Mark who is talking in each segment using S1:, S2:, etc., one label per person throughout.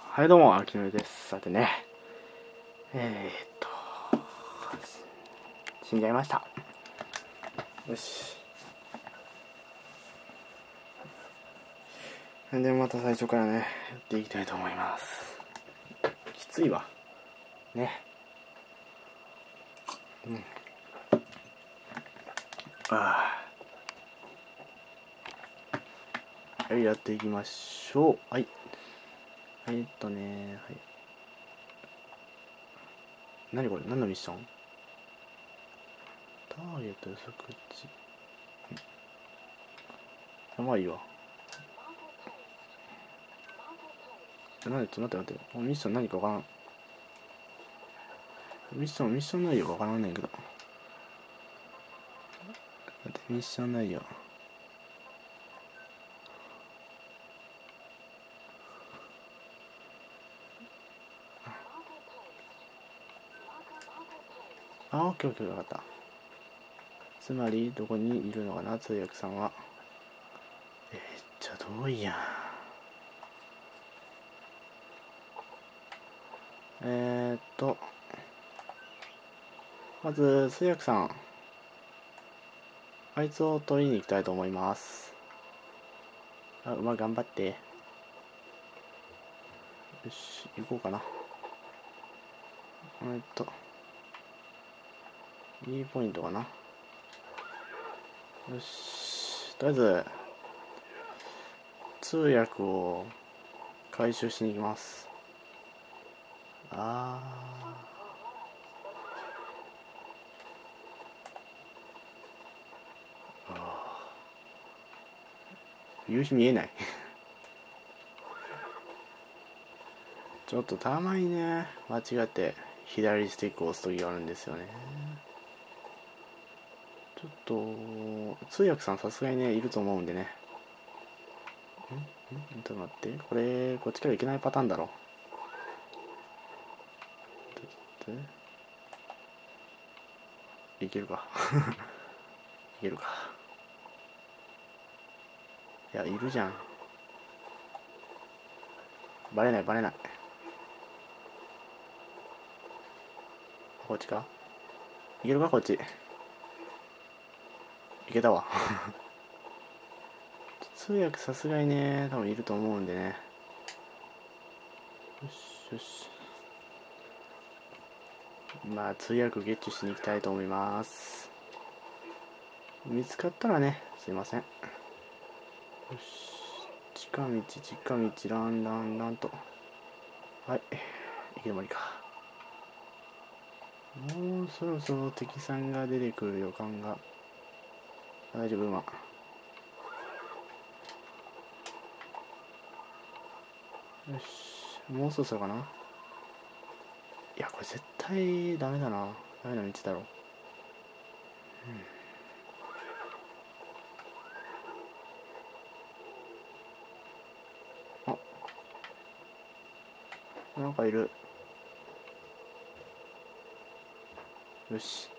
S1: はいどうも、秋のりです。さてね、えー、っと、死んじゃいました。よし。で、また最初からね、やっていきたいと思います。きついわ。ね。はい、やっていきましょう。はい。はい。何これ？何のミッション？ターゲット予測値。まあいいわ。ちょっと待って。ミッション何かわからん。ミッション内容がわからんねんけど。ミッション内容。オッケー、分かった。つまり、どこにいるのかな、通訳さんは。めっちゃ遠いやん。まず、通訳さん。あいつを取りに行きたいと思います。馬頑張って。よし、行こうかな。E ポイントかな。よし、とりあえず、通訳を回収しに行きます。夕日見えないちょっとたまにね、間違って左スティックを押す時があるんですよね。ちょっと通訳さんさすがにねいると思うんでね。ちょっと待って、こっちからいけないパターンだろ。いけるかいけるか。いや、いるじゃん。バレない。こっちか。いけるか、こっち。いけたわ通訳さすがにね多分いると思うんでね。よし。まあ通訳ゲッチュしに行きたいと思います。見つかったらね、すいません。よし、近道、ランと。はい、行き止まりか。もうそろそろ敵さんが出てくる予感が。大丈夫、馬。よし、もうそろそろかな。いや、これ絶対ダメだな。ダメな道だろ。なんかいる。よし、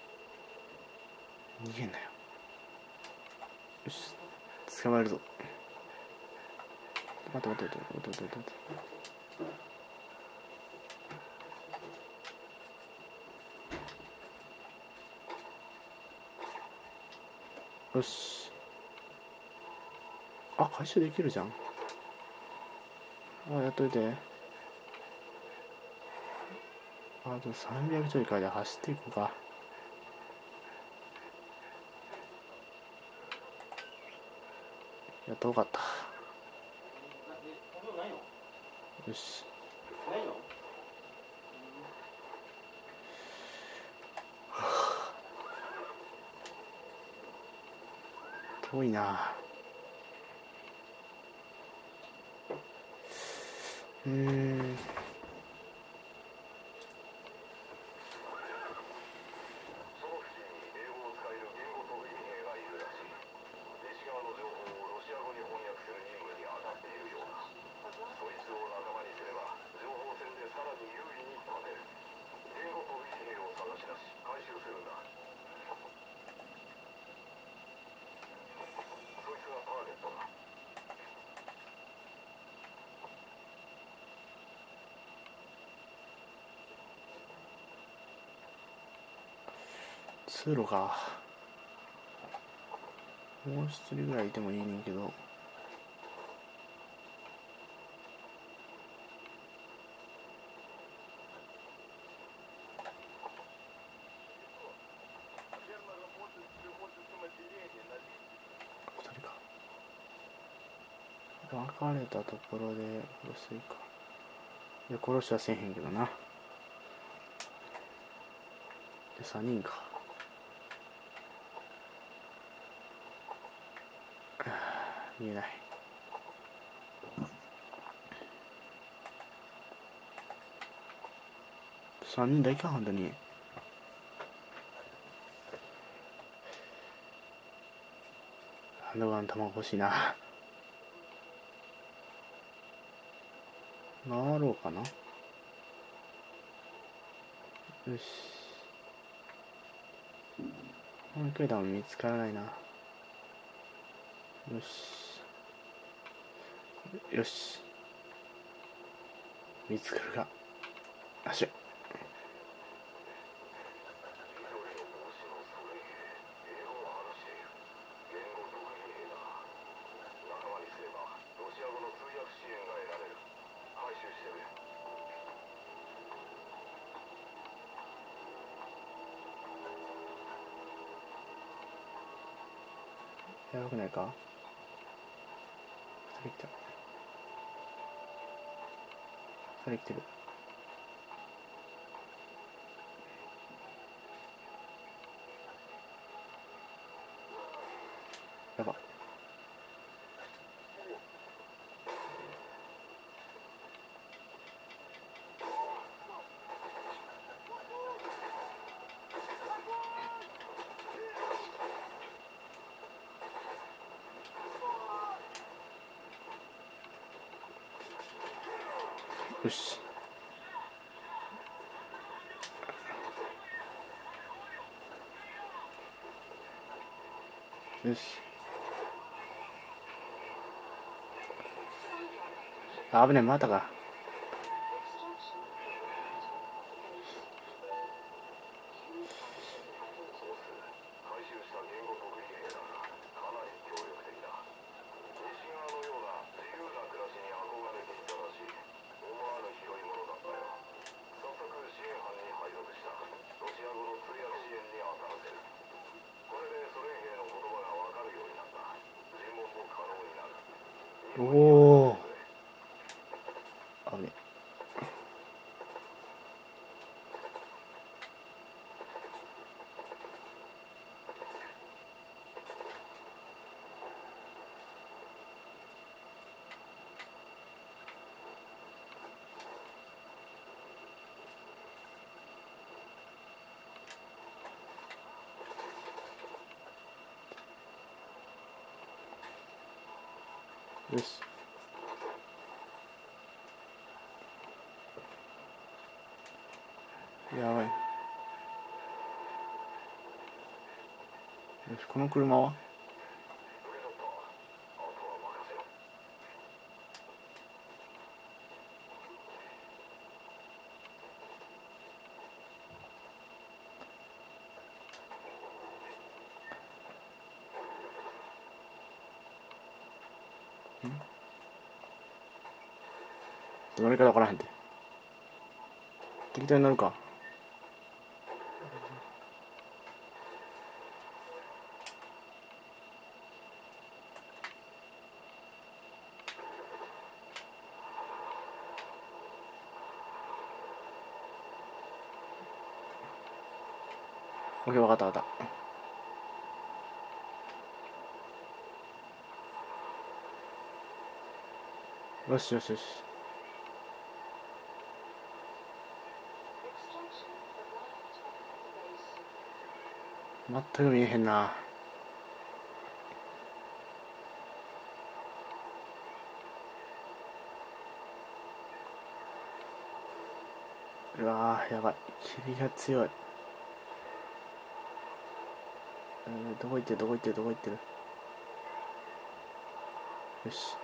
S1: 逃げんなよ。よし、捕まえるぞ。待って。よし、回収できるじゃん。やっといて。あと300ちょいからで走っていこうか。やっと分かった。よし、遠いな。 通路か。もう一人ぐらいいてもいいねんけど。二人か。別れたところで殺すいか。いや、殺しはせえへんけどな。で、3人か。見えない。3人だけか、本当に。ハンドガン弾欲しいな。回ろうかな。よし。もう一回でも見つからないな。よし。よし。見つかるか。あしょ。やばくないか。2人来た。2人来てる。やば。よし。よし。あぶねえ、またか。おお。あぶねえ。よし。やばい。よし、この車は乗り方わからへんて。適当に乗るか。オッケー、わかったわかった。よしよしよし。全く見えへんな。うわー、やばい。霧が強い。どこ行ってるどこ行ってるどこ行ってる。よし。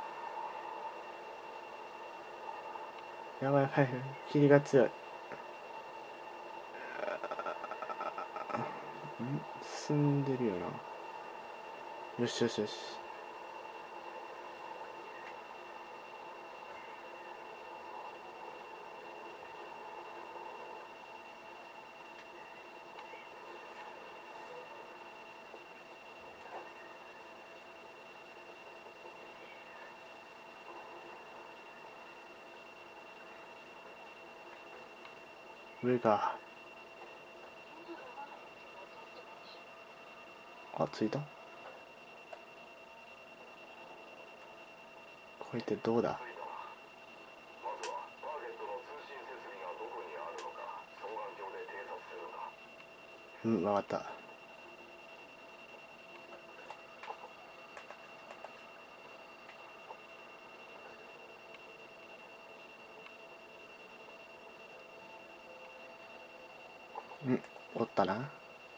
S1: やばいやばい。霧が強い。 進んでるよな。よしよしよし。上か。あ、着いた。これってどうだ。うん、分かった。うん、おったな。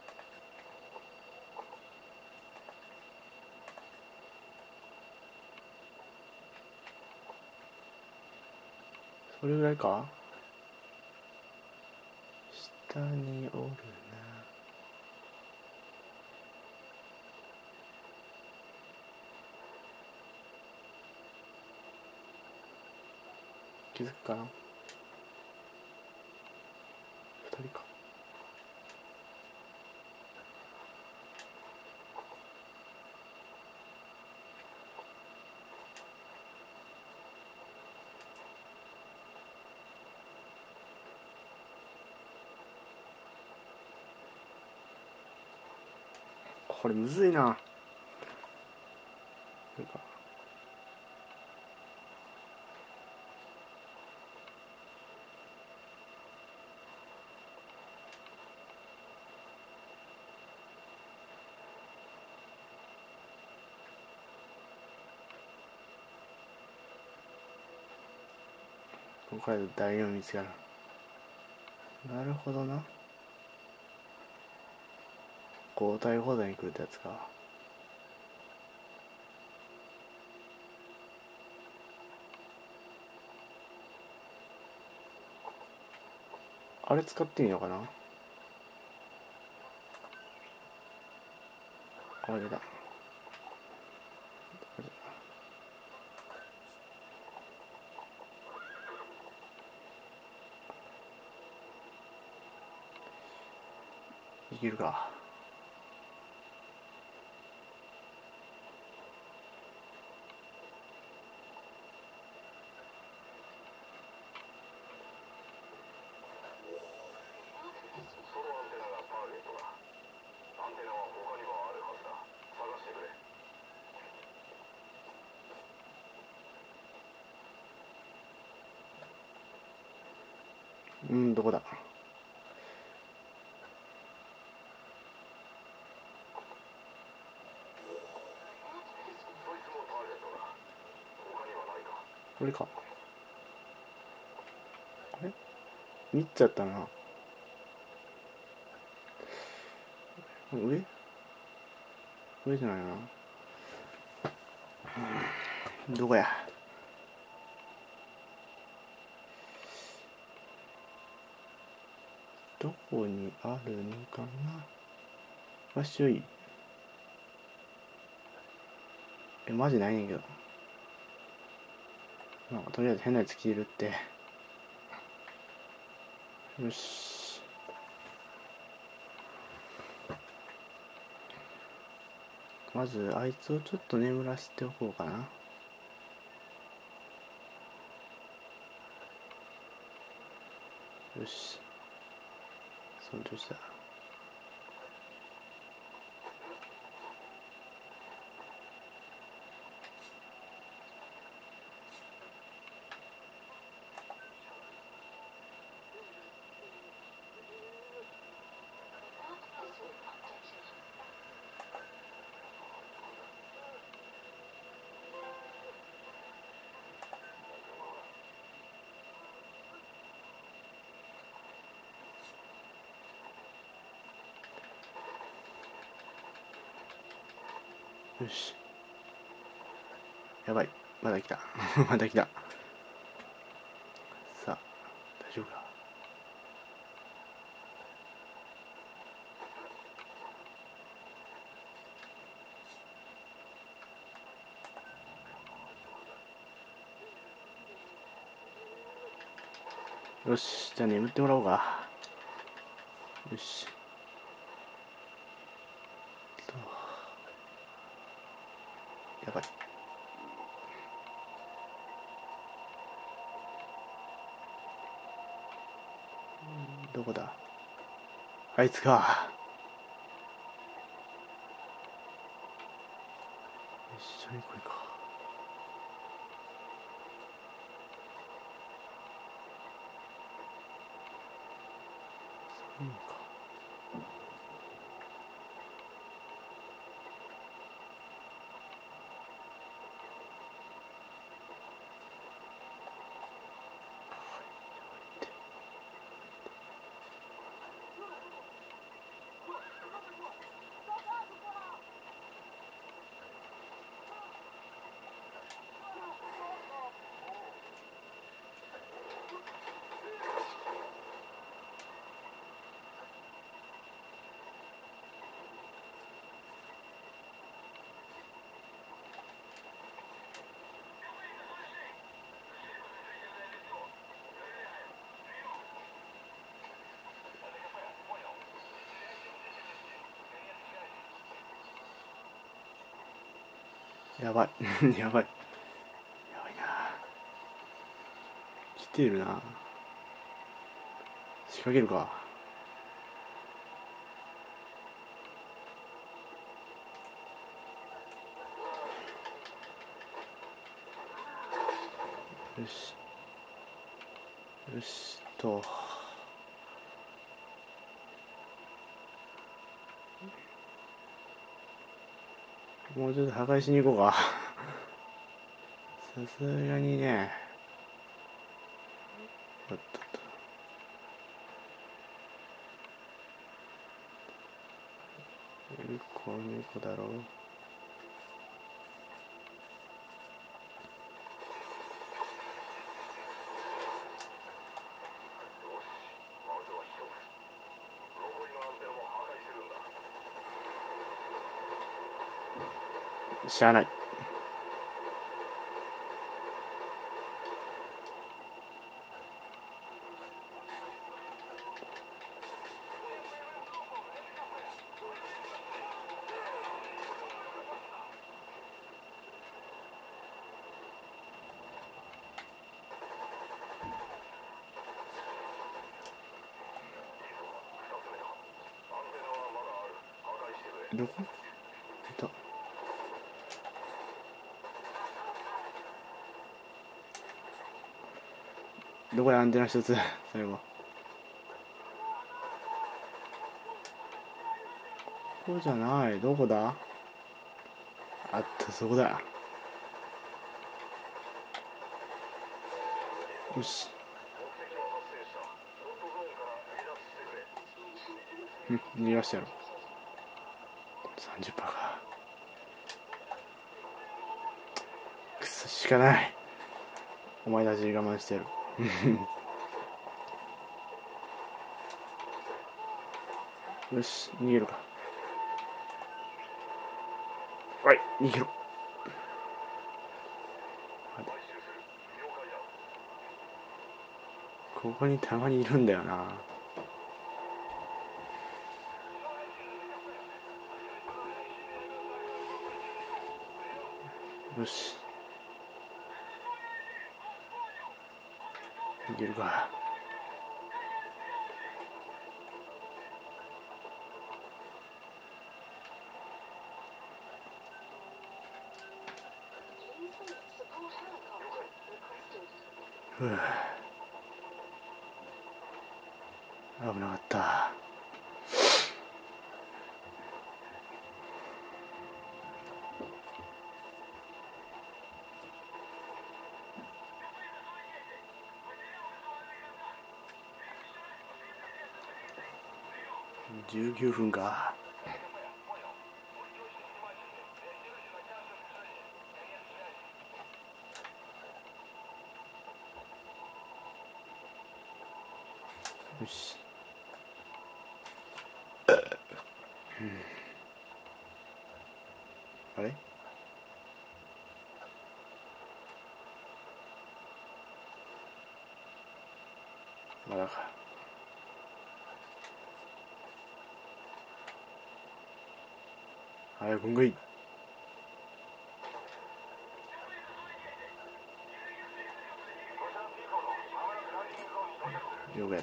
S1: それぐらいか。下におるな。気づくかな。2人か。これむずいな。これか。ここから誰も見つからん。なるほどな。交代交代に来るってやつか。あれ使っていいのかな。あれだ。いけるか。うん、どこだ。これか。あれ見ちゃったな。上上じゃないな。どこや。どこにあるのかな。わっしょい。マジないねんけど。まあとりあえず変なやつ消えるって。よし。まずあいつをちょっと眠らせておこうかな。よし、その調子だ。よし。やばい。まだ来た。まだ来た。さあ、大丈夫か。 よし、じゃあ眠ってもらおうか。よし。やばい。どこだ、あいつか。一緒に来いか。そうか。やばいやばい、やばいな。来てるな。仕掛けるか。よしよしと。もうちょっと破壊しに行こうかさすがにね。おっとっと。こういう子だろう。しゃあない。どこいた。どこやアンテナ一つ最後。ここじゃない。どこだ。あった、そこだ。よし。逃がしてやろう。30%か。くそ、しかない。お前たち我慢してるよし、逃げるか。はい、逃げろ。ここにたまにいるんだよな。よし、逃げるか。ふう、危なかった。19分か。よし、あれ、 まだか。早くんがいい。よくやった。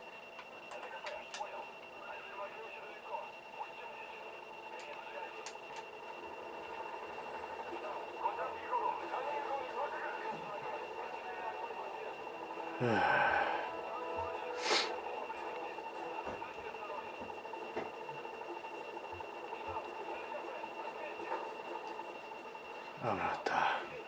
S1: 危なかった。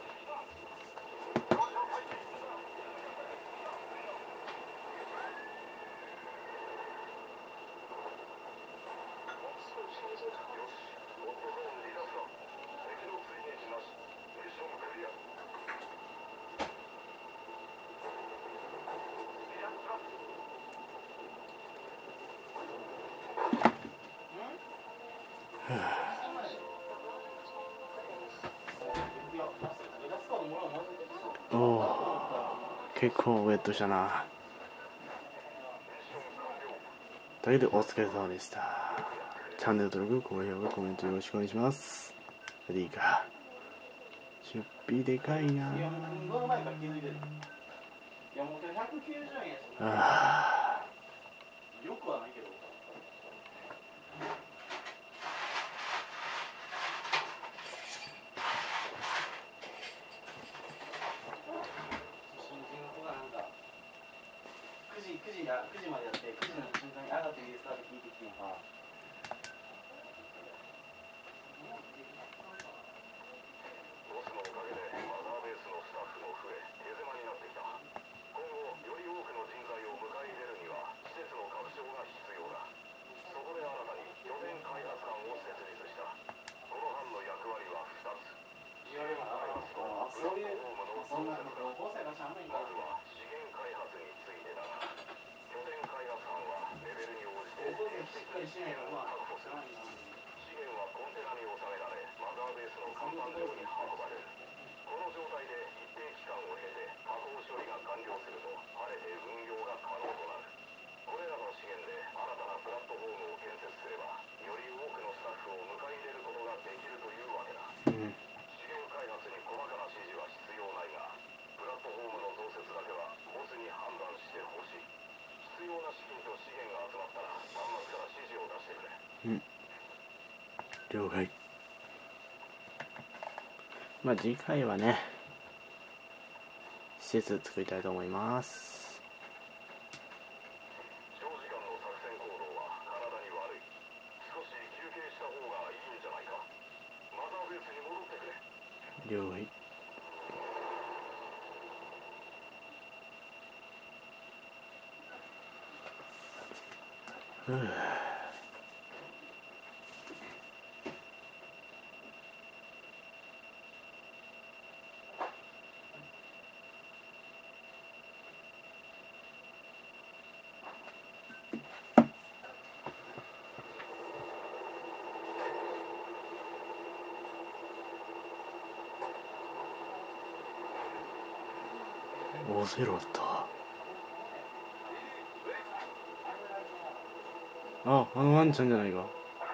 S1: おお、結構ウェットしたな。というわけでお疲れ様でした。チャンネル登録、高評価、コメントよろしくお願いします。それでいいか。出費でかいな。ああ。よくはないけど。9時までやって、9時の瞬間に上がってリスタート聞いてきてんか。ボスのおかげでマザーベースのスタッフも増え、手狭になってきた。今後、より多くの人材を迎え入れるには、施設の拡張が必要だ。そこで新たに拠点開発班を設立した。この班の役割は2つ。資源開発とプラットフォームの創設だ。まずは資源開発についてだが、拠点開発班はレベルに応じて定期的に資源を確保する。資源はコンテナに収められ、マザーベースの甲板上に運ばれる。この状態で一定期間を経て加工処理が完了すると晴れて運用が可能となる。これらの資源で新たなプラットフォームを建設すれば、より多くのスタッフを迎え入れることができるというわけだ。資源開発に細かな指示は必要ないが、プラットフォームの増設だけはボスに判断してほしい。必要な資金と資源が集まったら端末から指示を出してくれ。了解。まあ次回はね、施設作りたいと思います。長時間の作戦行動は体に悪い。少し休憩した方がいいんじゃないか。マザーベースに戻ってくれ。了解。オセロット。あのワンちゃんじゃないか。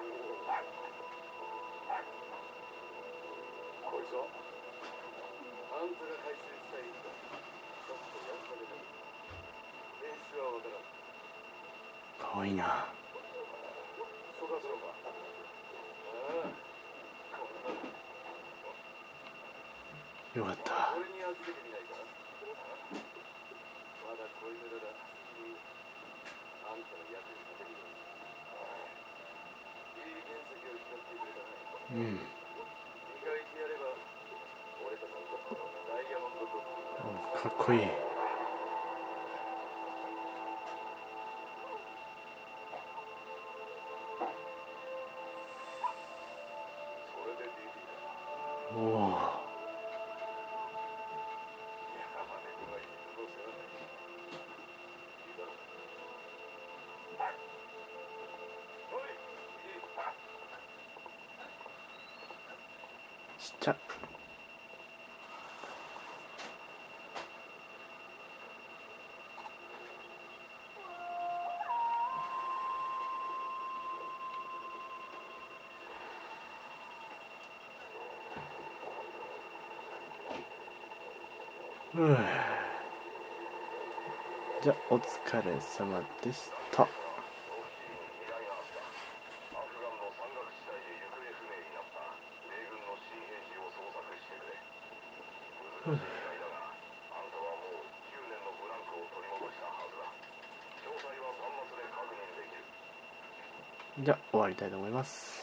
S1: かわいいな。よかった。かっこいい。おお。ちっちゃ。
S2: じゃあお疲れ様でした。じゃあ終わりたいと思います。